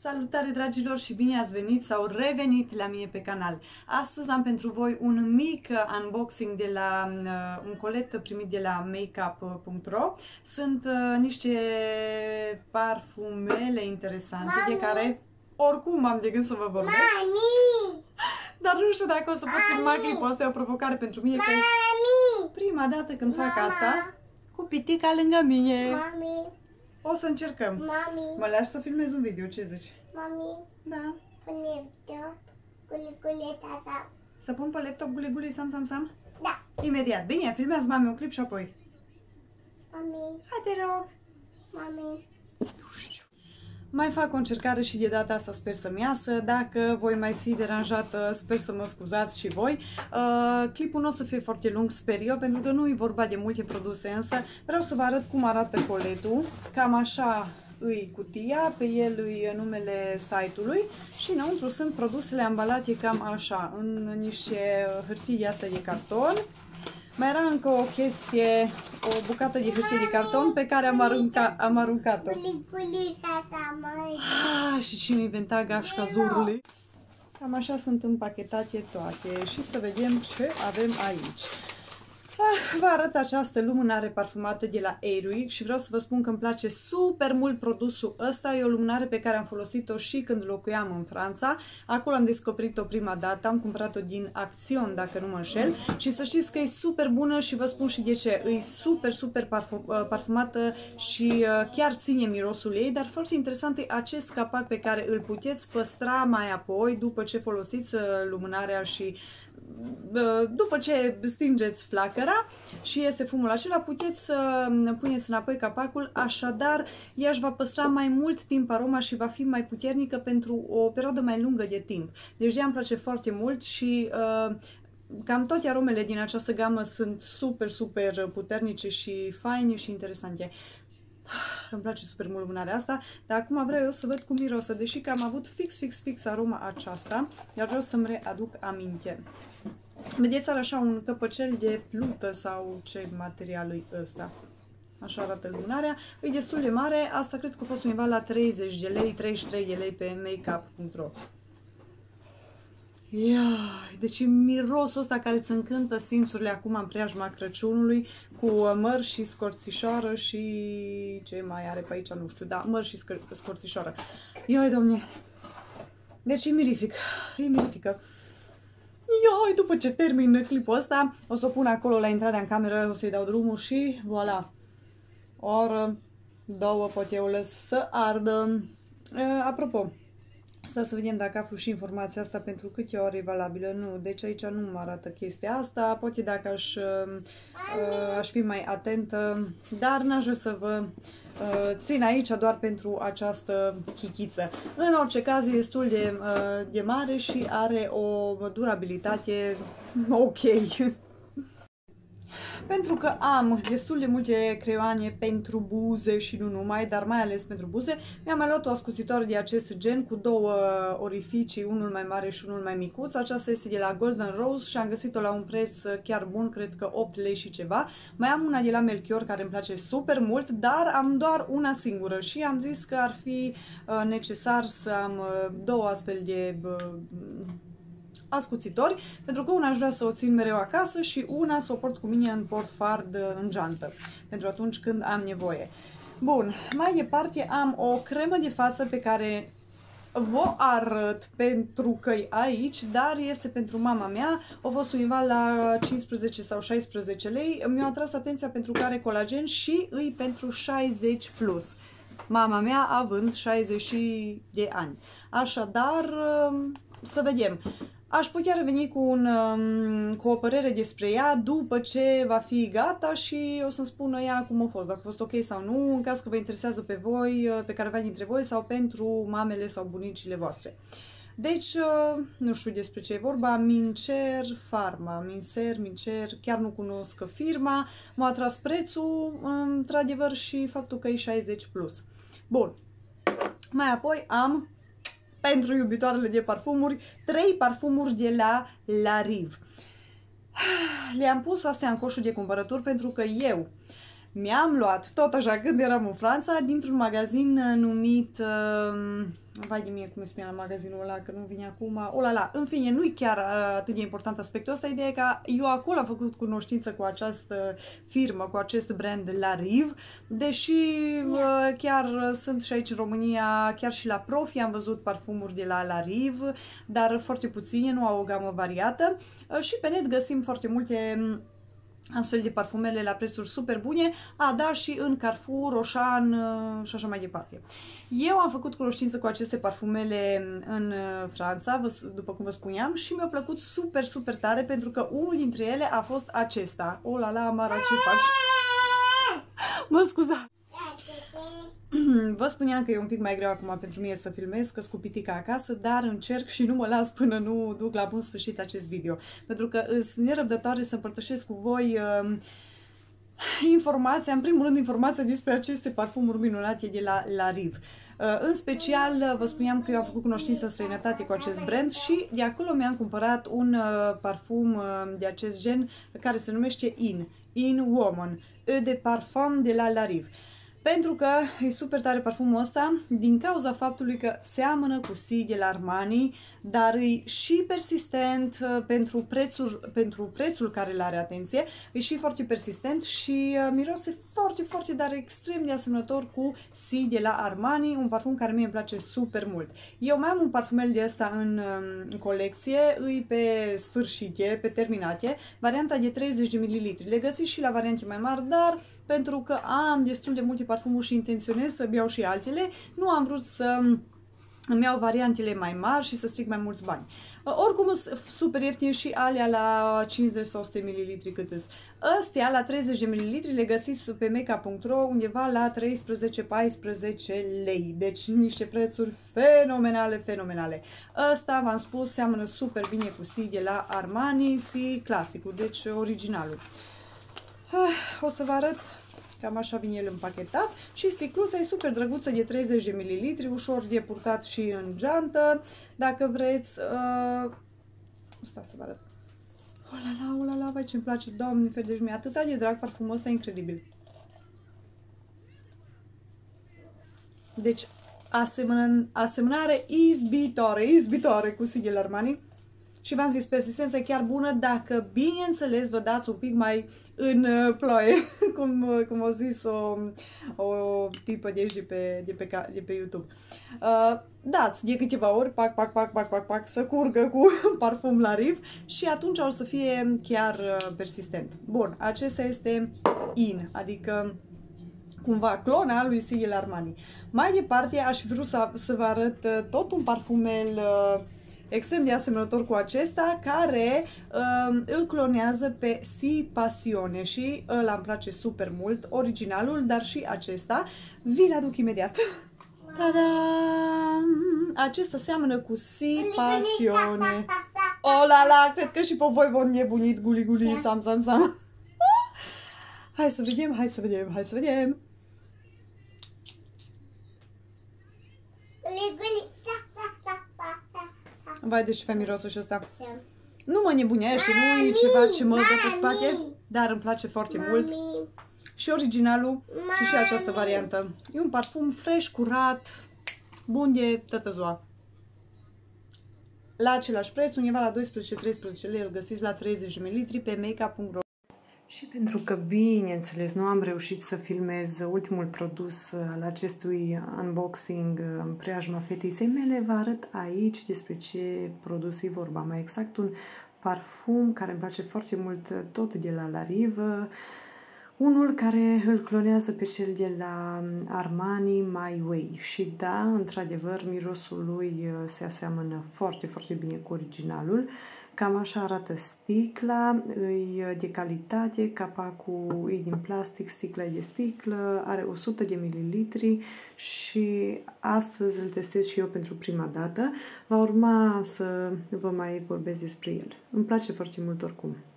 Salutare dragilor și bine ați venit sau revenit la mine pe canal. Astăzi am pentru voi un mic unboxing de la un colet primit de la makeup.ro. Sunt niște parfumele interesante de care oricum am de gând să vă vorbesc. Dar nu știu dacă o să pot filma clipul ăsta, e o provocare pentru mine, că prima dată când fac asta cu pitica lângă mine. O să încercăm. Mami. Mă lași să filmez un video, ce zici? Mami. Da. Pune laptop, guli-guli, tata. Să pun pe laptop guli-guli, sam? Da. Imediat. Bine, filmează mami un clip și apoi. Mami. Hai, te rog. Mami. Nu știu. Mai fac o încercare și de data asta sper să-mi iasă. Dacă voi mai fi deranjată, sper să mă scuzați și voi. Clipul nu o să fie foarte lung, sper eu, pentru că nu e vorba de multe produse, însă vreau să vă arăt cum arată coletul. Cam așa îi cutia, pe el îi numele site-ului și înăuntru sunt produsele ambalate cam așa, în niște hârtii astea de carton. Mai era încă o chestie, o bucată de hârtie de carton pe care am aruncat-o. Guli-guli, tata, mai. Și cine inventa gașca zurului. Cam așa sunt împachetate toate și să vedem ce avem aici. Vă arăt această lumânare parfumată de la Airwick și vreau să vă spun că îmi place super mult produsul ăsta. E o lumânare pe care am folosit-o și când locuiam în Franța. Acolo am descoperit-o prima dată, am cumpărat-o din Action, dacă nu mă înșel. Și să știți că e super bună și vă spun și de ce. E super parfumată și chiar ține mirosul ei, dar foarte interesant e acest capac pe care îl puteți păstra mai apoi, după ce folosiți lumânarea și după ce stingeți flacăra și iese fumul acela, puteți să puneți înapoi capacul, așadar ea își va păstra mai mult timp aroma și va fi mai puternică pentru o perioadă mai lungă de timp. Deci ea îmi place foarte mult și cam toate aromele din această gamă sunt super puternice și faine și interesante. Îmi place super mult lumânarea asta, dar acum vreau eu să văd cum mirosă, deși că am avut fix aroma aceasta, iar vreau să-mi readuc aminte. Vedeți, are așa un căpăcel de plută sau ce material e ăsta. Așa arată lumânarea. E destul de mare, asta cred că a fost undeva la 30 de lei, 33 de lei pe makeup.ro. Deci mirosul ăsta care îți încântă simțurile acum în preajma Crăciunului, cu măr și scorțișoară și ce mai are pe aici, nu știu, da, măr și scorțișoară. Ioi, domne! Deci e mirifică. Ioi, după ce termin clipul ăsta, o să o pun acolo la intrarea în cameră, o să-i dau drumul și voilà! O oră, două, poate eu lăs să ardă. Apropo, asta să vedem dacă aflu și informația asta pentru câte ore e valabilă. Nu, deci aici nu mă arată chestia asta. Poate dacă aș fi mai atentă, dar n-aș vrea să vă țin aici doar pentru această chichiță. În orice caz e destul de mare și are o durabilitate ok. Pentru că am destul de multe creioane pentru buze și nu numai, dar mai ales pentru buze, mi-am mai luat o ascuțitor de acest gen cu două orificii, unul mai mare și unul mai micuț. Aceasta este de la Golden Rose și am găsit-o la un preț chiar bun, cred că 8 lei și ceva. Mai am una de la Melchior care îmi place super mult, dar am doar una singură și am zis că ar fi necesar să am două astfel de ascuțitori, pentru că una aș vrea să o țin mereu acasă și una să o port cu mine în portfard în geantă, pentru atunci când am nevoie. Bun, mai departe am o cremă de față pe care vă arăt pentru că e aici, dar este pentru mama mea, o fost undeva la 15 sau 16 lei, mi-a atras atenția pentru că are colagen și îi pentru 60 plus. Mama mea având 60 de ani. Așadar, să vedem. Aș putea reveni cu o părere despre ea după ce va fi gata și o să-mi spună ea cum a fost, dacă a fost ok sau nu, în caz că vă interesează pe voi, pe careva dintre voi sau pentru mamele sau bunicile voastre. Deci, nu știu despre ce e vorba, Mincer Pharma, Mincer, chiar nu cunosc firma, m-a atras prețul, într-adevăr, și faptul că e 60 plus. Bun, mai apoi am, pentru iubitoarele de parfumuri, 3 parfumuri de la Riv. Le-am pus astea în coșul de cumpărături pentru că eu mi-am luat, tot așa, când eram în Franța, dintr-un magazin numit... vai de mie cum îi spunea la magazinul ăla, că nu vine acum, olala, în fine, nu-i chiar atât de important aspectul ăsta, ideea e că eu acolo am făcut cunoștință cu această firmă, cu acest brand La Rive, deși chiar sunt și aici în România, chiar și la Profi am văzut parfumuri de la Rive, dar foarte puține, nu au o gamă variată și pe net găsim foarte multe astfel de parfumele la prețuri super bune, da, și în Carrefour, Auchan și așa mai departe. Eu am făcut cunoștință cu aceste parfumele în Franța, după cum vă spuneam, și mi-a plăcut super, super tare, pentru că unul dintre ele a fost acesta. Oh la la, Mara, ce faci? Mă scuzați! Vă spuneam că e un pic mai greu acum pentru mine să filmez, că sunt cu pitica acasă, dar încerc și nu mă las până nu duc la bun sfârșit acest video. Pentru că sunt nerăbdătoare să împărtășesc cu voi informația, în primul rând informația despre aceste parfumuri minunate de la Rive. În special, vă spuneam că eu am făcut cunoștință în străinătate cu acest brand și de acolo mi-am cumpărat un parfum de acest gen care se numește In Woman, Eau de Parfum de la Rive. Pentru că e super tare parfumul ăsta, din cauza faptului că seamănă cu Si de la Armani, dar e și persistent pentru prețul care îl are, atenție, e și foarte persistent și mirose foarte, foarte, dar extrem de asemănător cu Si de la Armani, un parfum care mie îmi place super mult. Eu mai am un parfumel de ăsta în colecție, îi pe sfârșite, pe terminate, varianta de 30 de ml. Le găsiți și la variante mai mari, dar pentru că am destul de multe parfumuri și intenționez să iau și altele, nu am vrut să îmi iau variantele mai mari și să stric mai mulți bani. Oricum sunt super ieftine și alea la 50 sau 100 ml cât îs. Astea la 30 de ml le găsiți pe makeup.ro undeva la 13-14 lei. Deci niște prețuri fenomenale, fenomenale. Ăsta, v-am spus, seamănă super bine cu Si de la Armani, Si clasicul, deci originalul. O să vă arăt. Cam așa vine el împachetat și sticluța e super drăguță, de 30 de ml, ușor de purtat și în geantă, dacă vreți. Asta să vă arăt. Oh la la, vai ce-mi place, Doamne, deci mi-e atâta de drag parfumul ăsta, incredibil. Deci, asemănare izbitoare cu Si de la Armani. Și v-am zis, persistența e chiar bună dacă, bineînțeles, vă dați un pic mai în ploaie, cum a zis o tipă de aici de pe YouTube. Dați de câteva ori, pac, să curgă cu parfum la Rive și atunci o să fie chiar persistent. Bun, acesta este adică cumva clona lui Si de la Armani. Mai departe, aș fi vrut să vă arăt tot un parfumel extrem de asemănător cu acesta, care îl clonează pe Si Passione și ăla îmi place super mult, originalul, dar și acesta. Vi-l aduc imediat. Ta-da! Acesta seamănă cu Si Passione. Oh la la, cred că și pe voi v-au nebunit, guli, sam. Hai să vedem. Vai, deci fă mirosul și ăsta. Nu mă nebunește, nu e ceva ce mă dă pe spate, dar îmi place foarte mult. Și originalul și această variantă. E un parfum fresh, curat, bun de toată ziua. La același preț, undeva la 12-13 lei, îl găsiți la 30 ml pe makeup.ro. Și pentru că, bineînțeles, nu am reușit să filmez ultimul produs al acestui unboxing în preajma fetiței mele, vă arăt aici despre ce produs e vorba. Mai exact, un parfum care îmi place foarte mult, tot de la Rive, unul care îl clonează pe cel de la Armani My Way. Și da, într-adevăr, mirosul lui se aseamănă foarte, foarte bine cu originalul. Cam așa arată sticla, e de calitate, capacul e din plastic, sticla e de sticlă, are 100 de ml și astăzi îl testez și eu pentru prima dată. Va urma să vă mai vorbesc despre el. Îmi place foarte mult oricum.